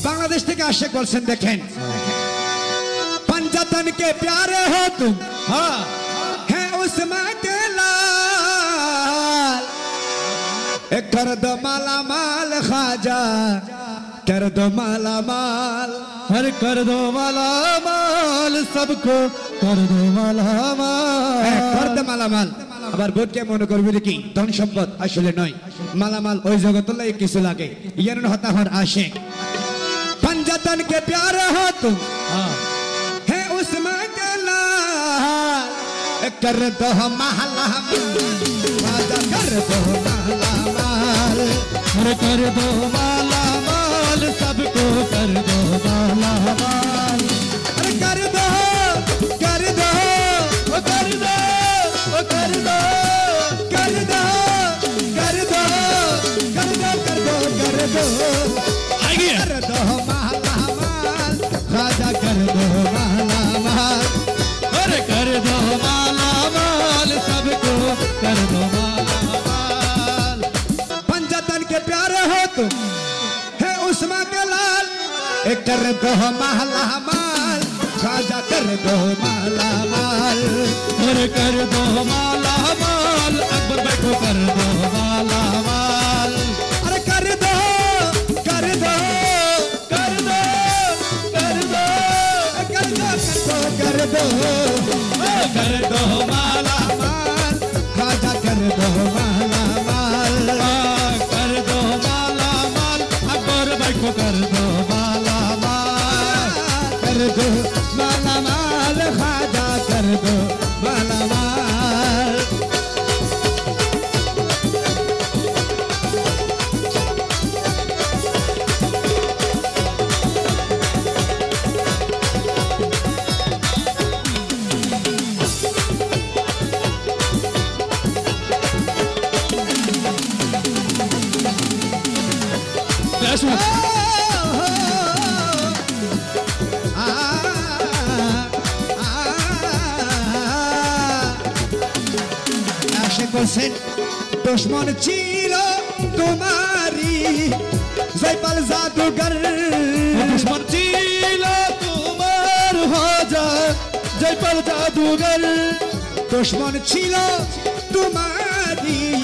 बांग्लादेश থেকে আশেক বলছেন দেখেন पंजातन के प्यारे हो तुम हाँ है उस्मा के लाल कर दो माला माल ख्वाजा कर दो माला माल हर कर दो माला माल सबको कर दो माला माल कर दो माला माल আবার বোধকে মনে করবে কি ধন সম্পদ আসলে নয় মালামাল ওই জগতলাই কিছু লাগে ইয়ান হতাহর আশিক पंजातन के प्यारे हो तुम हाँ है उस्मा के लाल कर दो महला ख्वाजा कर दो महला माल हर कर दो माला माल सबको कर दो माला माल अरे कर दो कर दो ओ कर दो ओ कर दो कर दो कर दो कर दो कर दो कर दो आइए कर दो महला माल ख्वाजा कर दो महला माल अरे कर दो माला माल सबको कर दो माला माल पंजातन के प्यारे हो तुम है उस्मा के लाल कर दो महला माल ख्वाजा कर दो महला माल अरे कर दो माला माल अकबर बैठो कर दो माला माल अरे कर दो कर दो कर दो कर दो कर दो कर दो कर दो माला माल ख्वाजा कर दो महला माल कर दो माला माल अकबर बैठो कर दो माला माल कर दो माला माल ख्वाजा कर दो माला माल दुश्मन चीरो तुम्हारी जयपाल जादूगर दुश्मन चीलो तुम्हार हो जा जयपाल जादूगर दुश्मन चीरो तुम्हारी